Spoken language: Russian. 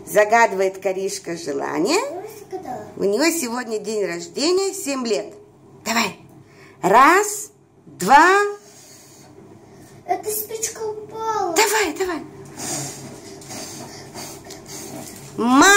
Загадывает Каришка желание. У него сегодня день рождения, 7 лет. Давай. 1, 2. Эта спичка упала. Давай, давай.